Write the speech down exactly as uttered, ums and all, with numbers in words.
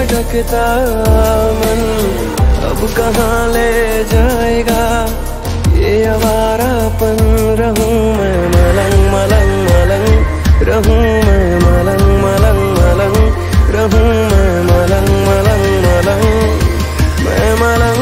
भटकता मन अब कहाँ ले जाएगा ये आवारापन। रहूं मैं मलंग मलंग मलंग, रहूं मैं मलंग मलंग मलंग, रहूं मैं मलंग मलंग मलंग, मैं मलंग